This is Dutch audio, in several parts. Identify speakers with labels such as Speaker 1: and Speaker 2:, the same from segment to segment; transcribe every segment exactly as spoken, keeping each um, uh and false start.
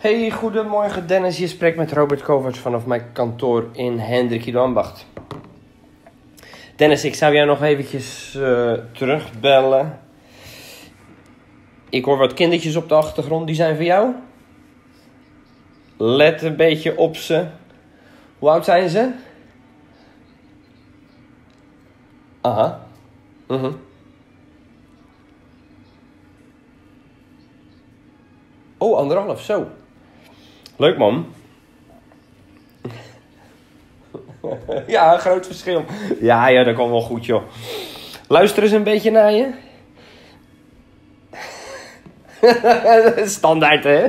Speaker 1: Hey, goedemorgen Dennis. Je spreekt met Robert Kovacs vanaf mijn kantoor in Hendrik Ido Ambacht. Dennis, ik zou jou nog eventjes uh, terugbellen. Ik hoor wat kindertjes op de achtergrond. Die zijn voor jou? Let een beetje op ze. Hoe oud zijn ze? Aha. Mhm. Oh, anderhalf, zo. Leuk, man. Ja, een groot verschil. Ja, ja, dat komt wel goed, joh. Luister eens een beetje naar je. Standaard, hè?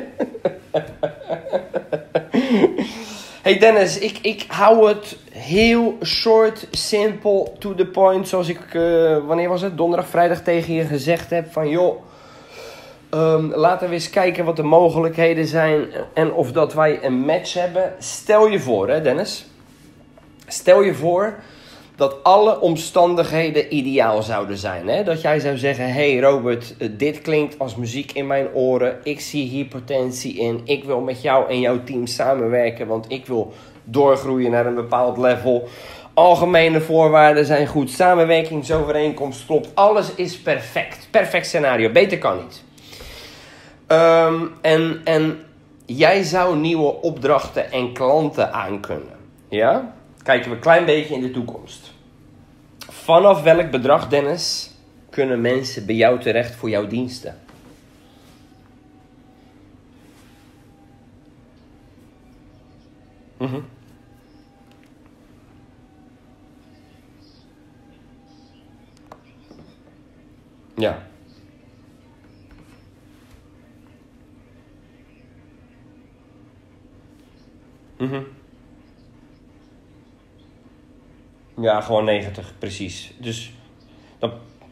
Speaker 1: Hey Dennis, ik, ik hou het heel short, simpel, to the point. Zoals ik, uh, wanneer was het? Donderdag, vrijdag tegen je gezegd heb. Van joh, um, laten we eens kijken wat de mogelijkheden zijn. En of dat wij een match hebben. Stel je voor, hè Dennis. Stel je voor dat alle omstandigheden ideaal zouden zijn. Hè? Dat jij zou zeggen, hey Robert, dit klinkt als muziek in mijn oren. Ik zie hier potentie in. Ik wil met jou en jouw team samenwerken, want ik wil doorgroeien naar een bepaald level. Algemene voorwaarden zijn goed. Samenwerkingsovereenkomst klopt. Alles is perfect. Perfect scenario. Beter kan niet. Um, en, en jij zou nieuwe opdrachten en klanten aankunnen. Ja? Kijken we een klein beetje in de toekomst. Vanaf welk bedrag, Dennis, kunnen mensen bij jou terecht voor jouw diensten? Mm-hmm. Ja. Mm-hmm. Ja, gewoon negentig, precies. Dus dan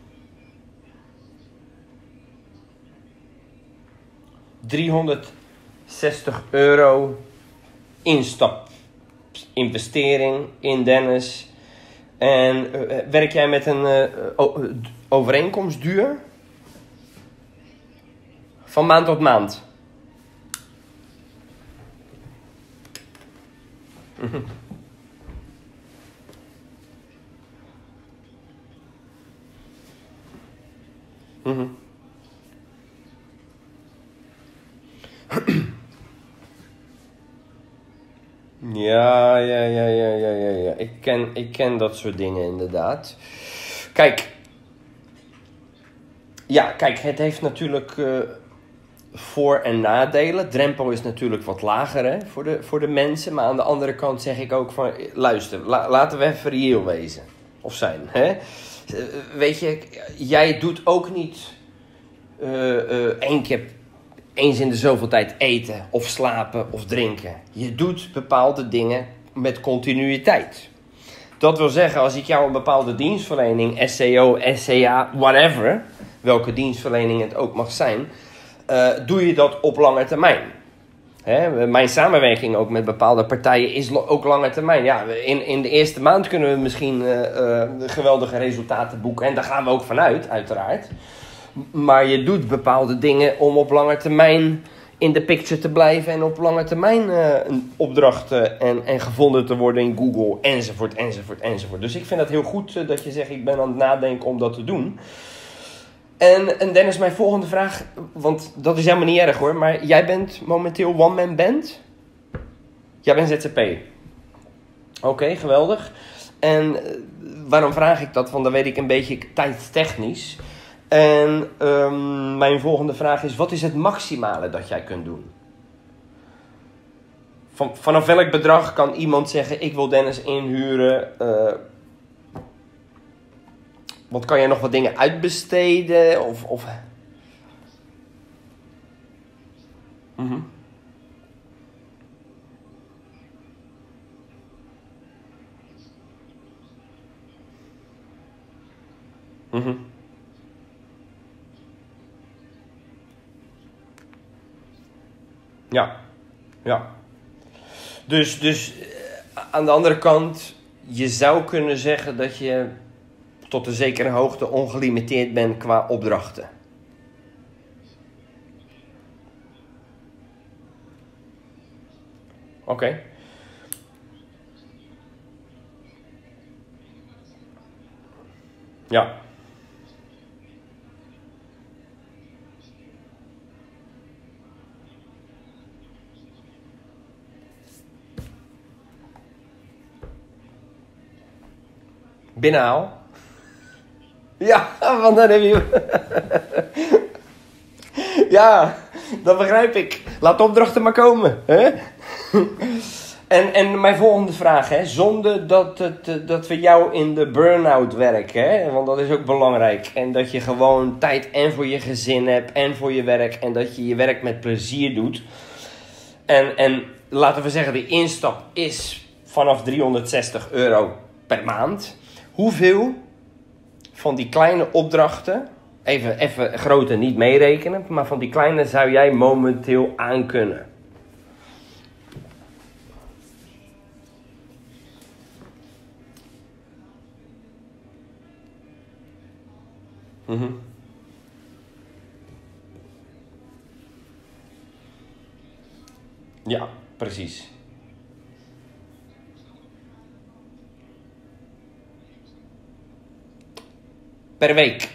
Speaker 1: driehonderdzestig euro instap, investering in Dennis. En uh, werk jij met een uh, o- overeenkomstduur? Van maand tot maand. Mm-hmm. Mm-hmm. Ja, ja, ja, ja, ja, ja, ja. Ik ken, ik ken dat soort dingen inderdaad. Kijk. Ja, kijk, het heeft natuurlijk uh, voor- en nadelen. Drempel is natuurlijk wat lager, hè, voor de, voor de mensen. Maar aan de andere kant zeg ik ook van, luister, la, laten we even reëel wezen. Of zijn, hè. Uh, weet je, jij doet ook niet uh, uh, één keer, eens in de zoveel tijd eten of slapen of drinken. Je doet bepaalde dingen met continuïteit. Dat wil zeggen, als ik jou een bepaalde dienstverlening, S E O, S C A, whatever, welke dienstverlening het ook mag zijn, uh, doe je dat op lange termijn. Hè? Mijn samenwerking ook met bepaalde partijen is lo- ook lange termijn. Ja, in, in de eerste maand kunnen we misschien uh, uh, geweldige resultaten boeken. En daar gaan we ook vanuit, uiteraard. Maar je doet bepaalde dingen om op lange termijn in de picture te blijven. En op lange termijn uh, opdrachten en, en gevonden te worden in Google. Enzovoort, enzovoort, enzovoort. Dus ik vind het heel goed uh, dat je zegt, ik ben aan het nadenken om dat te doen. En, en Dennis, mijn volgende vraag, want dat is helemaal niet erg hoor, maar jij bent momenteel one-man band? Jij bent Z Z P. Oké, okay, geweldig. En uh, waarom vraag ik dat? Want dan weet ik een beetje tijdstechnisch. En um, mijn volgende vraag is, wat is het maximale dat jij kunt doen? Van, vanaf welk bedrag kan iemand zeggen, ik wil Dennis inhuren? Uh, Want kan jij nog wat dingen uitbesteden? Of, of... Mm-hmm. Mm-hmm. Ja, ja. Dus, dus uh, aan de andere kant, je zou kunnen zeggen dat je tot een zekere hoogte ongelimiteerd bent qua opdrachten. Oké. Okay. Ja. Binnenhaal. Ja, want dan heb je... Ja, dat begrijp ik. Laat de opdrachten maar komen. Hè? En, en mijn volgende vraag, hè? Zonder dat, het, dat we jou in de burn-out werken, hè? Want dat is ook belangrijk. En dat je gewoon tijd en voor je gezin hebt en voor je werk. En dat je je werk met plezier doet. En, en laten we zeggen, de instap is vanaf driehonderdzestig euro per maand. Hoeveel van die kleine opdrachten, even, even grote niet meerekenen, maar van die kleine zou jij momenteel aankunnen? Mm-hmm. Ja, precies. Per week.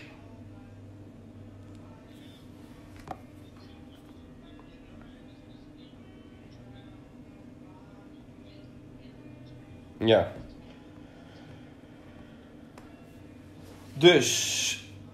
Speaker 1: Ja. Dus...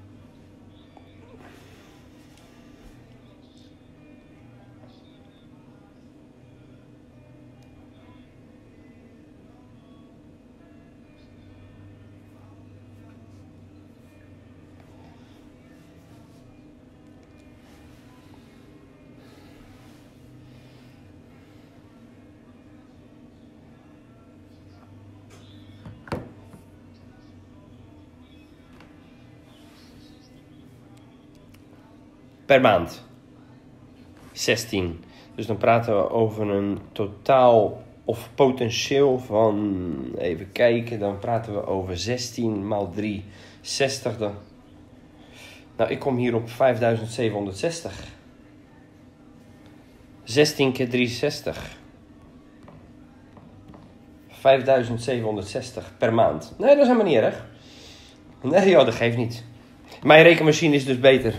Speaker 1: Per maand. zestien. Dus dan praten we over een totaal of potentieel van, even kijken, dan praten we over zestien maal drie, zestig. Dan. Nou, ik kom hier op vijfduizend zevenhonderdzestig. zestien keer drie, zestig. vijfduizend zevenhonderdzestig per maand. Nee, dat is helemaal niet erg. Nee, joh, dat geeft niet. Mijn rekenmachine is dus beter.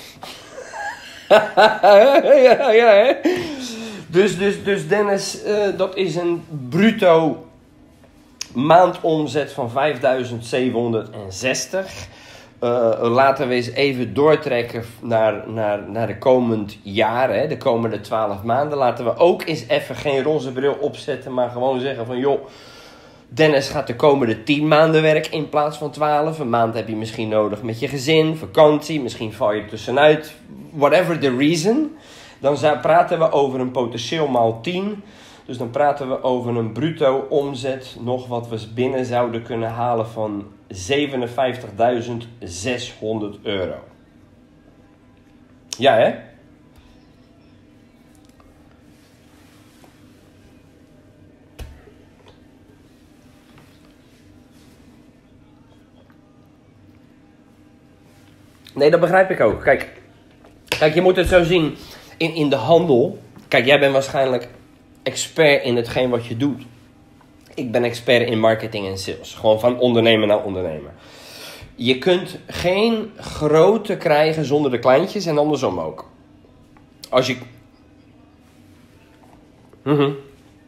Speaker 1: ja, ja, hè? Dus, dus, dus Dennis, uh, dat is een bruto maandomzet van vijfduizend zevenhonderdzestig. Uh, laten we eens even doortrekken naar, naar, naar de komend jaren, hè? De komende twaalf maanden. Laten we ook eens even geen roze bril opzetten, maar gewoon zeggen van joh, Dennis gaat de komende tien maanden werken in plaats van twaalf. Een maand heb je misschien nodig met je gezin, vakantie, misschien val je tussenuit. Whatever the reason. Dan praten we over een potentieel maal tien. Dus dan praten we over een bruto omzet nog wat we binnen zouden kunnen halen van zevenenvijftigduizend zeshonderd euro. Ja, hè? Nee, dat begrijp ik ook. Kijk, kijk je moet het zo zien in, in de handel. Kijk, jij bent waarschijnlijk expert in hetgeen wat je doet. Ik ben expert in marketing en sales. Gewoon van ondernemer naar ondernemer. Je kunt geen grote krijgen zonder de kleintjes en andersom ook. Als je... Mm-hmm.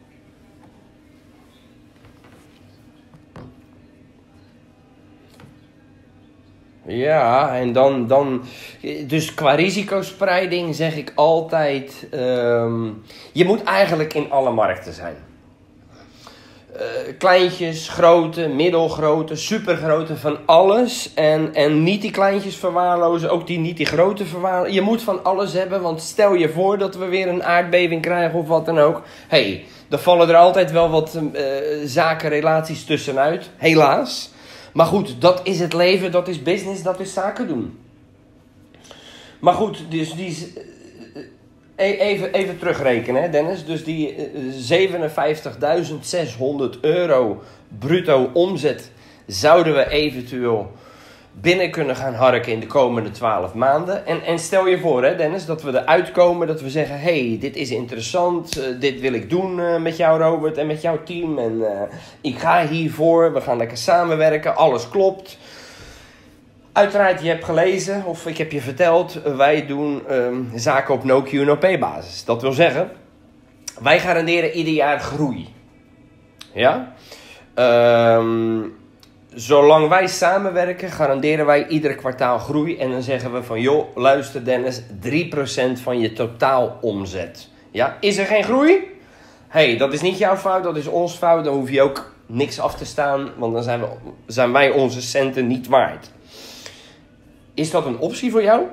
Speaker 1: Ja, en dan, dan... Dus qua risicospreiding zeg ik altijd... Um, je moet eigenlijk in alle markten zijn. Uh, kleintjes, grote, middelgrote, supergrote, van alles. En, en niet die kleintjes verwaarlozen, ook die, niet die grote verwaarlozen. Je moet van alles hebben, want stel je voor dat we weer een aardbeving krijgen of wat dan ook. Hé, hey, dan vallen er altijd wel wat uh, zaken, relaties tussenuit, helaas. Maar goed, dat is het leven, dat is business, dat is zaken doen. Maar goed, dus die... Even, even terugrekenen, hè Dennis. Dus die zevenenvijftigduizend zeshonderd euro bruto omzet zouden we eventueel binnen kunnen gaan harken in de komende twaalf maanden. En, en stel je voor, hè, Dennis, dat we eruit komen, dat we zeggen, hey, dit is interessant, uh, dit wil ik doen uh, met jou, Robert, en met jouw team. En uh, ik ga hiervoor, we gaan lekker samenwerken, alles klopt. Uiteraard, je hebt gelezen, of ik heb je verteld, uh, wij doen um, zaken op no-Q, no-pay basis. Dat wil zeggen, wij garanderen ieder jaar groei. Ja? Um, zolang wij samenwerken, garanderen wij ieder kwartaal groei. En dan zeggen we van, joh, luister Dennis, drie procent van je totaalomzet. Ja? Is er geen groei? Hé, hey, dat is niet jouw fout, dat is ons fout. Dan hoef je ook niks af te staan, want dan zijn, we, zijn wij onze centen niet waard. Is dat een optie voor jou?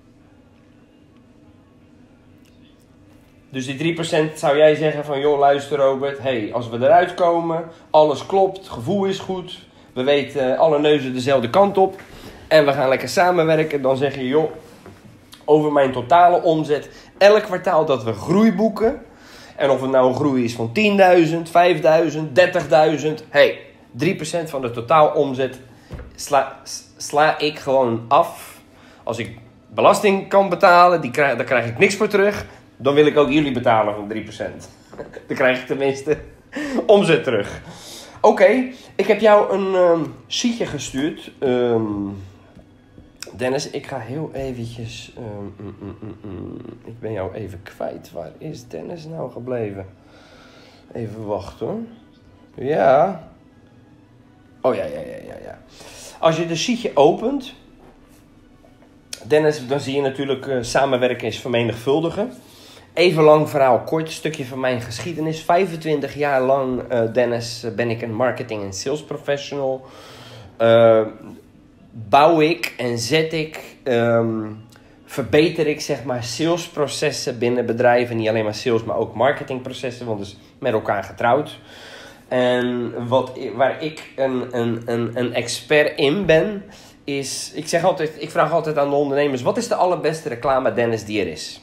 Speaker 1: Dus die drie procent zou jij zeggen van, joh, luister Robert, hey, als we eruit komen, alles klopt, het gevoel is goed, we weten alle neuzen dezelfde kant op en we gaan lekker samenwerken, dan zeg je, joh, over mijn totale omzet, elk kwartaal dat we groei boeken, en of het nou een groei is van tienduizend, vijfduizend, dertigduizend, hey, drie procent van de totaalomzet sla, sla ik gewoon af. Als ik belasting kan betalen, die krijg, daar krijg ik niks voor terug. Dan wil ik ook jullie betalen van drie procent. Dan krijg ik tenminste omzet terug. Oké, okay, ik heb jou een um, sheetje gestuurd. Um, Dennis, ik ga heel eventjes... Um, mm, mm, mm, mm. Ik ben jou even kwijt. Waar is Dennis nou gebleven? Even wachten hoor. Ja. Oh ja, ja, ja, ja, ja. Als je de sheetje opent... Dennis, dan zie je natuurlijk uh, samenwerken is vermenigvuldigen. Even lang verhaal kort, stukje van mijn geschiedenis. vijfentwintig jaar lang, uh, Dennis, uh, ben ik een marketing- en sales professional. Uh, bouw ik en zet ik, um, verbeter ik zeg maar salesprocessen binnen bedrijven. Niet alleen maar sales, maar ook marketingprocessen, want het is met elkaar getrouwd. En wat, waar ik een, een, een, een expert in ben, is... Ik zeg altijd, ik vraag altijd aan de ondernemers, wat is de allerbeste reclame, Dennis, die er is?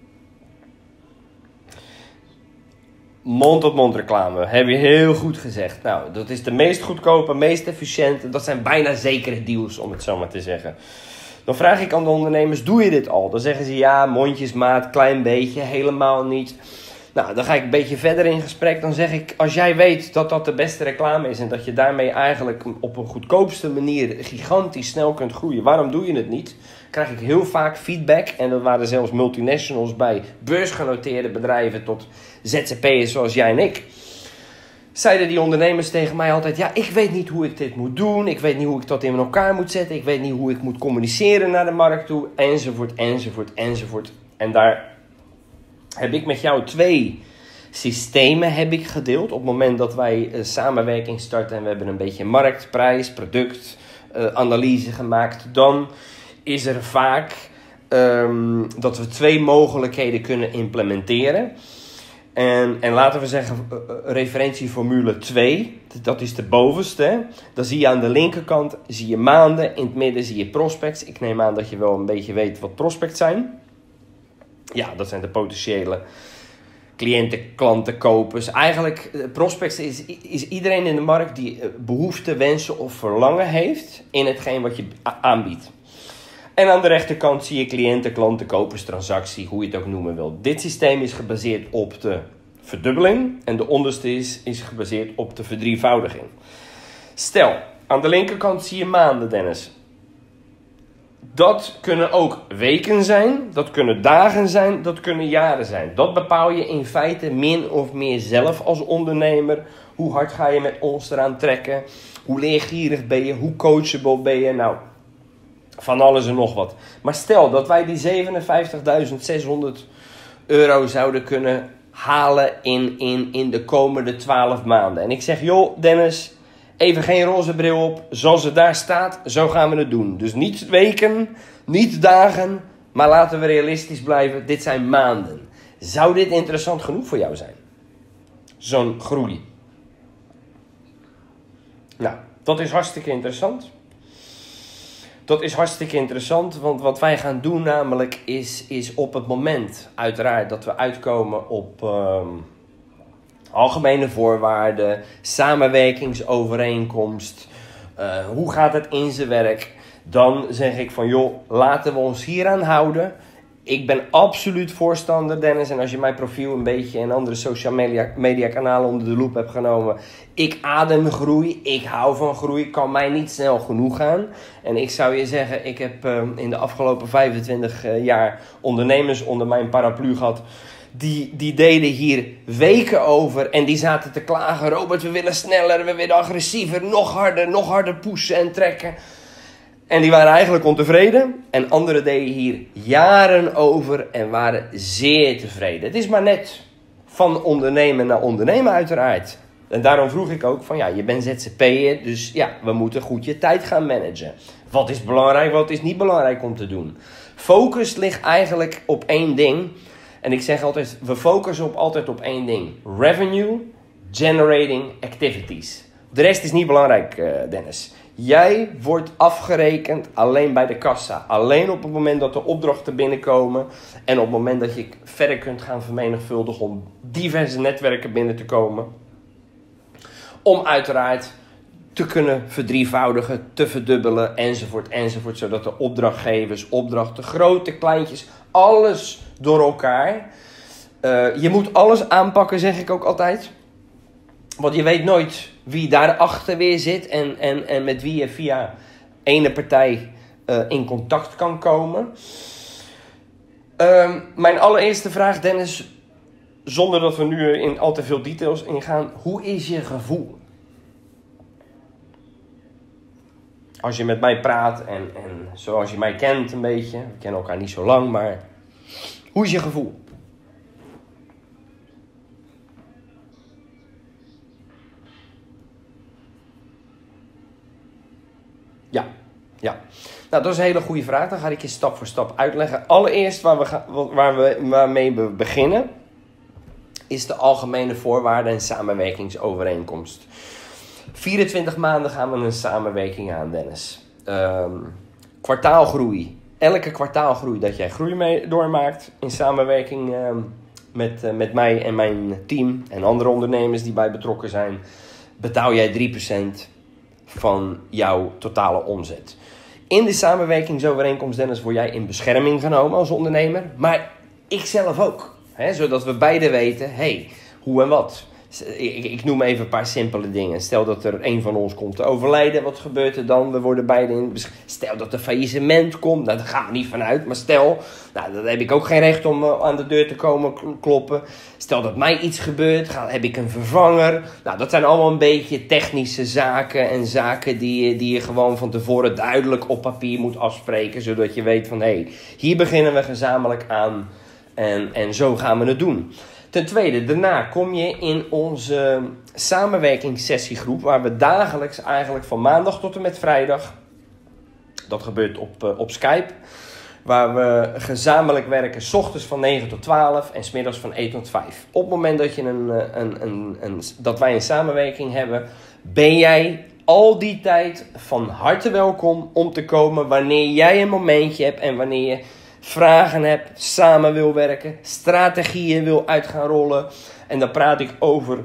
Speaker 1: Mond-tot-mond reclame, heb je heel goed gezegd. Nou, dat is de meest goedkope, meest efficiënte. Dat zijn bijna zekere deals, om het zo maar te zeggen. Dan vraag ik aan de ondernemers, doe je dit al? Dan zeggen ze ja, mondjesmaat, klein beetje, helemaal niet. Nou, dan ga ik een beetje verder in gesprek. Dan zeg ik, als jij weet dat dat de beste reclame is en dat je daarmee eigenlijk op een goedkoopste manier gigantisch snel kunt groeien, waarom doe je het niet? Krijg ik heel vaak feedback. En dat waren zelfs multinationals bij beursgenoteerde bedrijven tot Z Z P'ers zoals jij en ik. Zeiden die ondernemers tegen mij altijd, ja, ik weet niet hoe ik dit moet doen. Ik weet niet hoe ik dat in elkaar moet zetten. Ik weet niet hoe ik moet communiceren naar de markt toe. Enzovoort, enzovoort, enzovoort. En daar heb ik met jou twee systemen heb ik gedeeld. Op het moment dat wij uh, samenwerking starten en we hebben een beetje markt, prijs, product, uh, analyse gemaakt. Dan is er vaak um, dat we twee mogelijkheden kunnen implementeren. En, en laten we zeggen, uh, referentieformule twee, dat is de bovenste. Dan zie je aan de linkerkant zie je maanden, in het midden zie je prospects. Ik neem aan dat je wel een beetje weet wat prospects zijn. Ja, dat zijn de potentiële cliënten, klanten, kopers. Eigenlijk, uh, prospects is, is iedereen in de markt die uh, behoefte, wensen of verlangen heeft in hetgeen wat je a- aanbiedt. En aan de rechterkant zie je cliënten, klanten, kopers, transactie, hoe je het ook noemen wil. Dit systeem is gebaseerd op de verdubbeling en de onderste is, is gebaseerd op de verdrievoudiging. Stel, aan de linkerkant zie je maanden, Dennis. Dat kunnen ook weken zijn, dat kunnen dagen zijn, dat kunnen jaren zijn. Dat bepaal je in feite min of meer zelf als ondernemer. Hoe hard ga je met ons eraan trekken? Hoe leergierig ben je? Hoe coachable ben je? Nou, van alles en nog wat. Maar stel dat wij die zevenenvijftigduizend zeshonderd euro zouden kunnen halen in, in, in de komende twaalf maanden. En ik zeg, joh Dennis, even geen roze bril op. Zoals het daar staat, zo gaan we het doen. Dus niet weken, niet dagen, maar laten we realistisch blijven. Dit zijn maanden. Zou dit interessant genoeg voor jou zijn? Zo'n groei. Nou, dat is hartstikke interessant. Dat is hartstikke interessant, want wat wij gaan doen namelijk is, is op het moment uiteraard dat we uitkomen op um, algemene voorwaarden, samenwerkingsovereenkomst, uh, hoe gaat het in zijn werk, dan zeg ik van joh, laten we ons hieraan houden. Ik ben absoluut voorstander, Dennis, en als je mijn profiel een beetje en andere social media, media kanalen onder de loep hebt genomen. Ik adem groei, ik hou van groei, kan mij niet snel genoeg gaan. En ik zou je zeggen, ik heb uh, in de afgelopen vijfentwintig uh, jaar ondernemers onder mijn paraplu gehad. Die, die deden hier weken over en die zaten te klagen. Robert, we willen sneller, we willen agressiever, nog harder, nog harder pushen en trekken. En die waren eigenlijk ontevreden. En anderen deden hier jaren over en waren zeer tevreden. Het is maar net van ondernemen naar ondernemen uiteraard. En daarom vroeg ik ook van ja, je bent Z Z P'er, dus ja, we moeten goed je tijd gaan managen. Wat is belangrijk, wat is niet belangrijk om te doen? Focus ligt eigenlijk op één ding. En ik zeg altijd, we focussen op, altijd op één ding. Revenue generating activities. De rest is niet belangrijk, uh, Dennis. Jij wordt afgerekend alleen bij de kassa. Alleen op het moment dat de opdrachten binnenkomen. En op het moment dat je verder kunt gaan vermenigvuldigen om diverse netwerken binnen te komen. Om uiteraard te kunnen verdrievoudigen, te verdubbelen enzovoort enzovoort. Zodat de opdrachtgevers, opdrachten, grote, kleintjes, alles door elkaar. Uh, je moet alles aanpakken, zeg ik ook altijd. Want je weet nooit wie daarachter weer zit en, en, en met wie je via ene partij uh, in contact kan komen. Uh, mijn allereerste vraag, Dennis, zonder dat we nu in al te veel details ingaan. Hoe is je gevoel? Als je met mij praat en, en zoals je mij kent een beetje. We kennen elkaar niet zo lang, maar hoe is je gevoel? Ja, ja. Nou, dat is een hele goede vraag. Dan ga ik je stap voor stap uitleggen. Allereerst waar we ga, waar we, waarmee we beginnen is de algemene voorwaarden en samenwerkingsovereenkomst. vierentwintig maanden gaan we een samenwerking aan, Dennis. Um, kwartaalgroei. Elke kwartaalgroei dat jij groei mee doormaakt in samenwerking um, met, uh, met mij en mijn team en andere ondernemers die bij betrokken zijn, betaal jij drie procent van jouw totale omzet. In de samenwerkingsovereenkomst, Dennis, word jij in bescherming genomen als ondernemer. Maar ik zelf ook. Hè, zodat we beide weten, hey, hoe en wat. Ik, ik noem even een paar simpele dingen. Stel dat er een van ons komt te overlijden. Wat gebeurt er dan? We worden beide in bescherming. Stel dat er faillissement komt. Nou, daar gaan we niet vanuit. Maar stel, nou, dan heb ik ook geen recht om uh, aan de deur te komen kloppen. Stel dat mij iets gebeurt. Ga, heb ik een vervanger. Nou, dat zijn allemaal een beetje technische zaken. En zaken die, die je gewoon van tevoren duidelijk op papier moet afspreken. Zodat je weet van, hé, hey, hier beginnen we gezamenlijk aan. En, en zo gaan we het doen. Ten tweede, daarna kom je in onze samenwerkingssessiegroep, waar we dagelijks eigenlijk van maandag tot en met vrijdag, dat gebeurt op, uh, op Skype, waar we gezamenlijk werken, 's ochtends van negen tot twaalf en 's middags van één tot vijf. Op het moment dat, je een, een, een, een, dat wij een samenwerking hebben, ben jij al die tijd van harte welkom om te komen wanneer jij een momentje hebt en wanneer je vragen hebt, samen wil werken, strategieën wil uit gaan rollen. En dan praat ik over.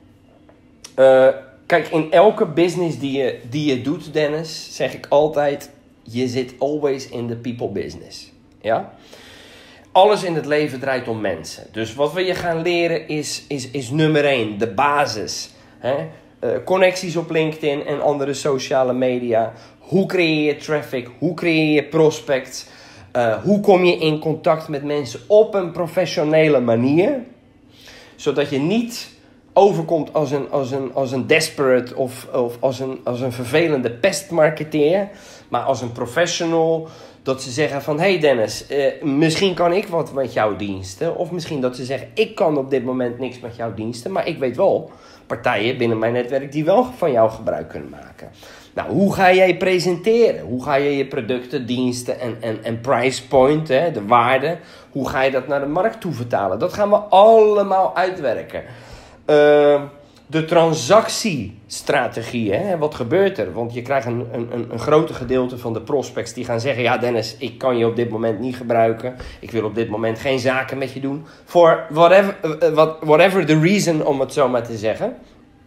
Speaker 1: Uh, kijk, in elke business die je, die je doet, Dennis, zeg ik altijd, je zit always in the people business. Ja? Alles in het leven draait om mensen. Dus wat we je gaan leren is, is, is nummer één, de basis. Hè? Uh, connecties op LinkedIn en andere sociale media. Hoe creëer je traffic? Hoe creëer je prospects? Uh, hoe kom je in contact met mensen op een professionele manier, zodat je niet overkomt als een, als een, als een desperate of, of als, een, als een vervelende pestmarketeer, maar als een professional, dat ze zeggen van, hey Dennis, uh, misschien kan ik wat met jouw diensten, of misschien dat ze zeggen, ik kan op dit moment niks met jouw diensten, maar ik weet wel partijen binnen mijn netwerk die wel van jou gebruik kunnen maken. Nou, hoe ga jij presenteren? Hoe ga je je producten, diensten en, en, en price point, hè, de waarde, hoe ga je dat naar de markt toe vertalen? Dat gaan we allemaal uitwerken. Uh, de transactiestrategie, hè, wat gebeurt er? Want je krijgt een, een, een grote gedeelte van de prospects die gaan zeggen, ja Dennis, ik kan je op dit moment niet gebruiken. Ik wil op dit moment geen zaken met je doen. For whatever, uh, whatever the reason, om het zo maar te zeggen.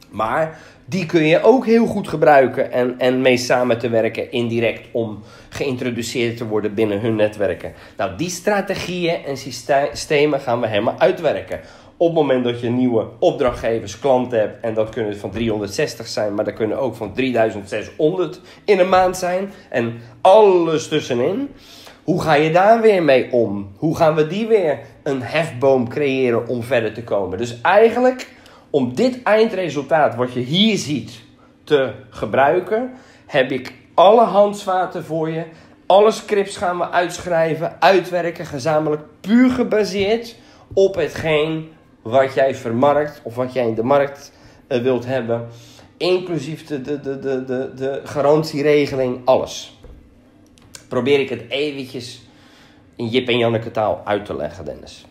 Speaker 1: Maar die kun je ook heel goed gebruiken en, en mee samen te werken indirect om geïntroduceerd te worden binnen hun netwerken. Nou, die strategieën en systemen gaan we helemaal uitwerken. Op het moment dat je nieuwe opdrachtgevers, klanten hebt, en dat kunnen van driehonderdzestig zijn, maar dat kunnen ook van drieduizend zeshonderd in een maand zijn. En alles tussenin. Hoe ga je daar weer mee om? Hoe gaan we die weer een hefboom creëren om verder te komen? Dus eigenlijk, om dit eindresultaat wat je hier ziet te gebruiken, heb ik alle handvaten voor je. Alle scripts gaan we uitschrijven, uitwerken, gezamenlijk, puur gebaseerd op hetgeen wat jij vermarkt of wat jij in de markt uh, wilt hebben. Inclusief de, de, de, de, de, de garantieregeling, alles. Probeer ik het eventjes in Jip en Janneke taal uit te leggen, Dennis.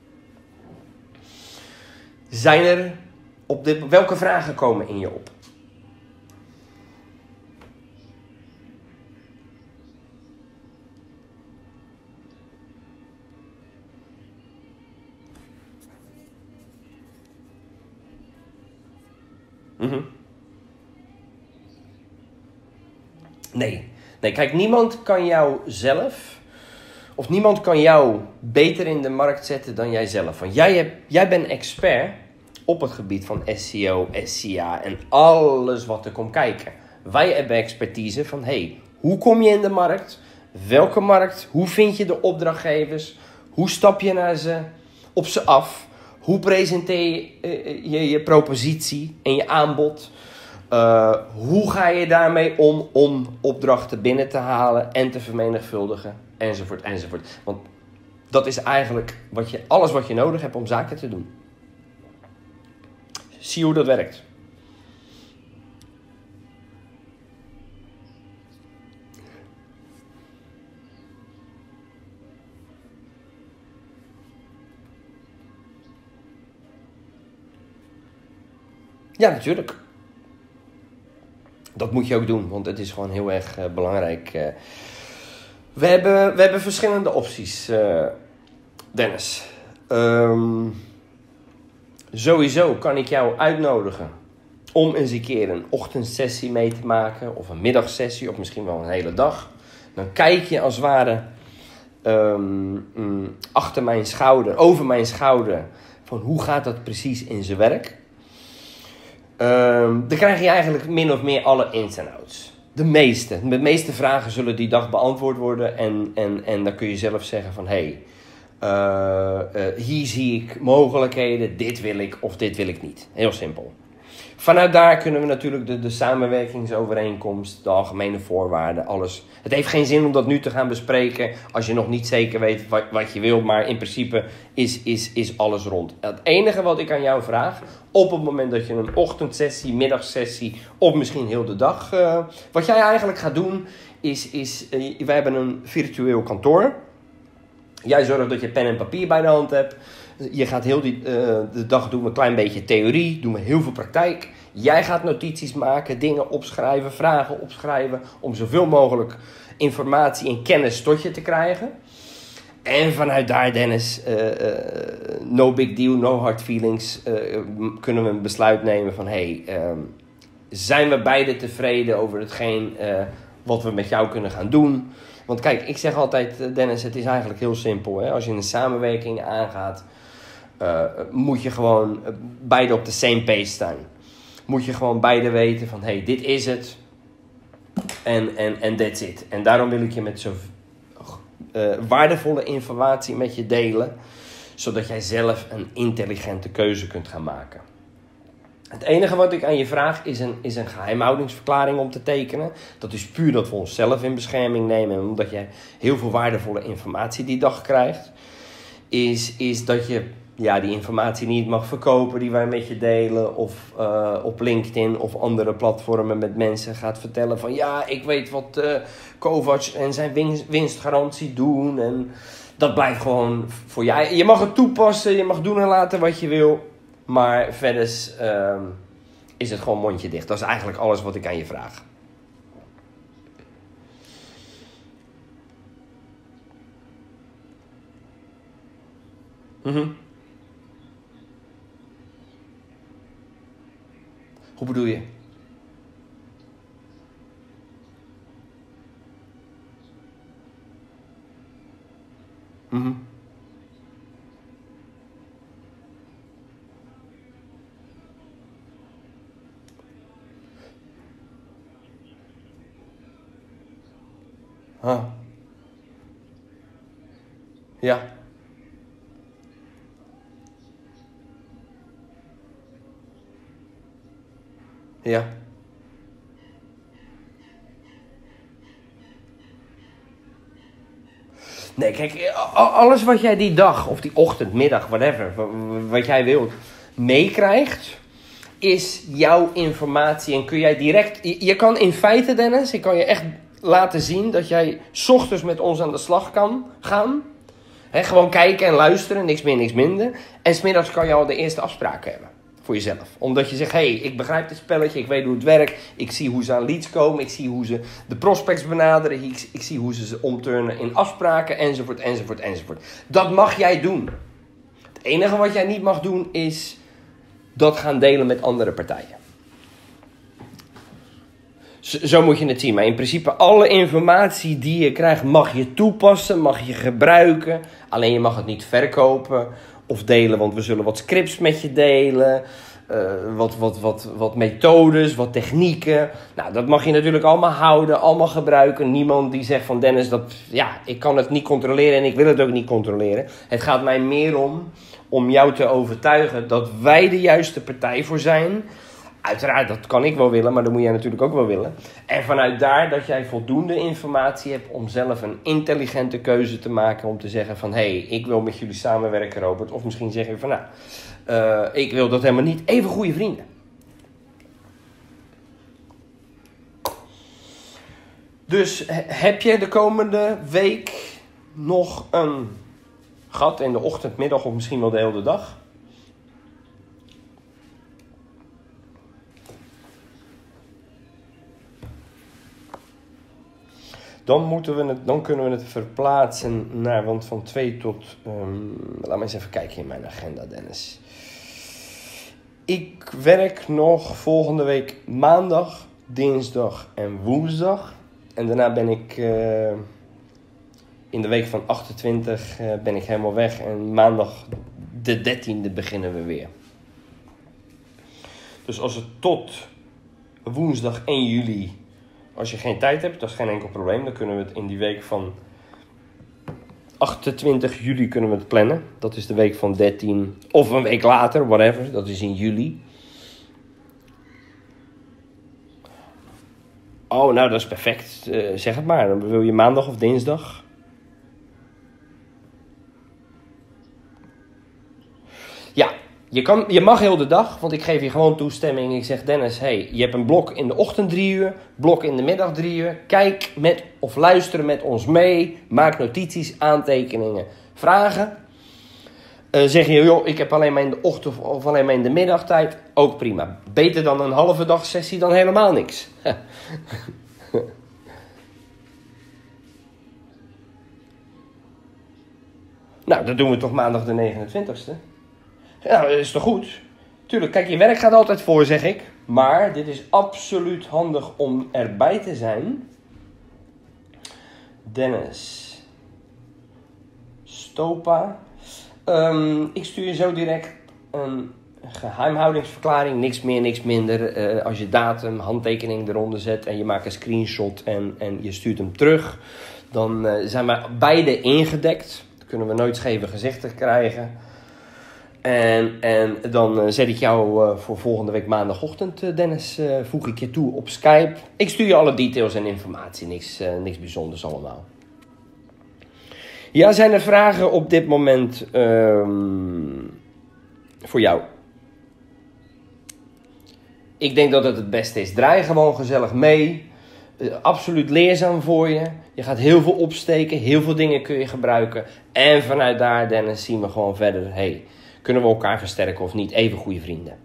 Speaker 1: Zijn er op dit, welke vragen komen in je op? Mm-hmm. Nee. Nee, kijk, niemand kan jou zelf, of niemand kan jou beter in de markt zetten dan jijzelf. Want jij, hebt, jij bent expert op het gebied van S E O, S E A en alles wat er komt kijken. Wij hebben expertise van, hey, hoe kom je in de markt? Welke markt? Hoe vind je de opdrachtgevers? Hoe stap je naar ze, op ze af? Hoe presenteer je uh, je, je propositie en je aanbod? Uh, hoe ga je daarmee om om opdrachten binnen te halen en te vermenigvuldigen? Enzovoort, enzovoort. Want dat is eigenlijk wat je, alles wat je nodig hebt om zaken te doen. Zie hoe dat werkt. Ja, natuurlijk. Dat moet je ook doen, want het is gewoon heel erg uh, belangrijk. Uh, we, hebben, we hebben verschillende opties, uh, Dennis. Um, sowieso kan ik jou uitnodigen om eens een keer een ochtendsessie mee te maken. Of een middagsessie, of misschien wel een hele dag. Dan kijk je als het ware um, um, achter mijn schouder, over mijn schouder. Van hoe gaat dat precies in zijn werk? Um, dan krijg je eigenlijk min of meer alle ins en outs. De meeste. De meeste vragen zullen die dag beantwoord worden. En, en, en dan kun je zelf zeggen van... Hé, hey, uh, uh, hier zie ik mogelijkheden. Dit wil ik of dit wil ik niet. Heel simpel. Vanuit daar kunnen we natuurlijk de, de samenwerkingsovereenkomst, de algemene voorwaarden, alles. Het heeft geen zin om dat nu te gaan bespreken als je nog niet zeker weet wat, wat je wilt. Maar in principe is, is, is alles rond. Het enige wat ik aan jou vraag, op het moment dat je een ochtendsessie, middagsessie of misschien heel de dag. Uh, wat jij eigenlijk gaat doen is, is uh, wij hebben een virtueel kantoor. Jij zorgt dat je pen en papier bij de hand hebt. Je gaat heel die, uh, de dag doen we een klein beetje theorie, doen we heel veel praktijk. Jij gaat notities maken, dingen opschrijven, vragen opschrijven, om zoveel mogelijk informatie en kennis tot je te krijgen. En vanuit daar, Dennis, uh, uh, no big deal, no hard feelings, uh, kunnen we een besluit nemen van, hé, hey, uh, zijn we beide tevreden over hetgeen uh, wat we met jou kunnen gaan doen? Want kijk, ik zeg altijd, Dennis, het is eigenlijk heel simpel. Hè? Als je een samenwerking aangaat, uh, moet je gewoon beide op de same page staan. Moet je gewoon beide weten van, hé, hey, dit is het. En en en that's it. En daarom wil ik je met zo uh, waardevolle informatie met je delen, zodat jij zelf een intelligente keuze kunt gaan maken. Het enige wat ik aan je vraag is een, is een geheimhoudingsverklaring om te tekenen. Dat is puur dat we onszelf in bescherming nemen. En omdat je heel veel waardevolle informatie die dag krijgt. Is, is dat je ja, die informatie niet mag verkopen die wij met je delen. Of uh, op LinkedIn of andere platformen met mensen gaat vertellen van... Ja, ik weet wat uh, Kovacs en zijn winst, winstgarantie doen. En dat blijft gewoon voor jij. Je mag het toepassen, je mag doen en laten wat je wil. Maar verder uh, is het gewoon mondje dicht. Dat is eigenlijk alles wat ik aan je vraag. Mm-hmm. Hoe bedoel je? Mhm. Huh. Ja. Ja. Nee, kijk, a- alles wat jij die dag, of die ochtend, middag, whatever, wa- wa- wat jij wilt, meekrijgt, is jouw informatie. En kun jij direct, je, je kan in feite, Dennis, ik kan je echt laten zien dat jij 's ochtends met ons aan de slag kan gaan. Hè, gewoon kijken en luisteren, niks meer, niks minder. En 's middags kan je al de eerste afspraken hebben. Voor jezelf. Omdat je zegt, hé, hey, ik begrijp dit spelletje, ik weet hoe het werkt. Ik zie hoe ze aan leads komen, ik zie hoe ze de prospects benaderen. Ik, ik zie hoe ze ze omturnen in afspraken, enzovoort, enzovoort, enzovoort. Dat mag jij doen. Het enige wat jij niet mag doen is dat gaan delen met andere partijen. Zo, zo moet je het zien. Maar in principe alle informatie die je krijgt mag je toepassen, mag je gebruiken. Alleen je mag het niet verkopen of delen, want we zullen wat scripts met je delen. Uh, wat, wat, wat, wat methodes, wat technieken. Nou, dat mag je natuurlijk allemaal houden, allemaal gebruiken. Niemand die zegt van Dennis, dat, ja, ik kan het niet controleren en ik wil het ook niet controleren. Het gaat mij meer om, om jou te overtuigen dat wij de juiste partij voor zijn. Uiteraard, dat kan ik wel willen, maar dat moet jij natuurlijk ook wel willen. En vanuit daar dat jij voldoende informatie hebt om zelf een intelligente keuze te maken. Om te zeggen van, hé, hey, ik wil met jullie samenwerken, Robert. Of misschien zeg je van, nou, uh, ik wil dat helemaal niet. Even goede vrienden. Dus heb je de komende week nog een gat in de ochtend, middag of misschien wel de hele dag? Dan, moeten we het, dan kunnen we het verplaatsen naar, want van twee tot... Um, laat me eens even kijken in mijn agenda, Dennis. Ik werk nog volgende week maandag, dinsdag en woensdag. En daarna ben ik uh, in de week van achtentwintig uh, ben ik helemaal weg. En maandag de dertiende beginnen we weer. Dus als het tot woensdag één juli... Als je geen tijd hebt, dat is geen enkel probleem. Dan kunnen we het in die week van achtentwintig juli kunnen we het plannen. Dat is de week van dertien, of een week later, whatever. Dat is in juli. Oh, nou dat is perfect. Uh, zeg het maar. Dan wil je maandag of dinsdag? Ja. Je, kan, je mag heel de dag, want ik geef je gewoon toestemming. Ik zeg, Dennis, hey, je hebt een blok in de ochtend drie uur, blok in de middag drie uur. Kijk met of luister met ons mee. Maak notities, aantekeningen, vragen. Uh, zeg je, joh, ik heb alleen maar in de ochtend of alleen maar in de middagtijd. Ook prima. Beter dan een halve dag sessie dan helemaal niks. Nou, dat doen we toch maandag de negenentwintigste. Ja, dat is toch goed? Tuurlijk, kijk, je werk gaat altijd voor, zeg ik. Maar dit is absoluut handig om erbij te zijn. Dennis Stopa. Um, ik stuur je zo direct een geheimhoudingsverklaring. Niks meer, niks minder. Uh, als je datum, handtekening eronder zet en je maakt een screenshot en, en je stuurt hem terug. Dan uh, zijn we beide ingedekt. Dan kunnen we nooit scheve gezichten krijgen. En, en dan uh, zet ik jou uh, voor volgende week maandagochtend, uh, Dennis, uh, voeg ik je toe op Skype. Ik stuur je alle details en informatie, niks, uh, niks bijzonders allemaal. Ja, zijn er vragen op dit moment um, voor jou? Ik denk dat het het beste is. Draai gewoon gezellig mee. Uh, absoluut leerzaam voor je. Je gaat heel veel opsteken, heel veel dingen kun je gebruiken. En vanuit daar, Dennis, zien we gewoon verder, hey, kunnen we elkaar versterken of niet? Even goede vrienden.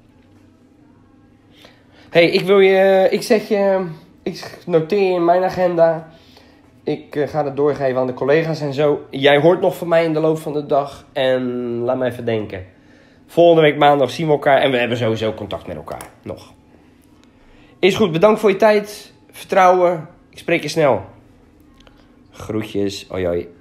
Speaker 1: Hey, ik wil je, ik zeg je, ik noteer in mijn agenda. Ik uh, ga het doorgeven aan de collega's en zo. Jij hoort nog van mij in de loop van de dag. En laat me even denken. Volgende week maandag zien we elkaar. En we hebben sowieso contact met elkaar. Nog. Is goed, bedankt voor je tijd. Vertrouwen. Ik spreek je snel. Groetjes. Hoi hoi.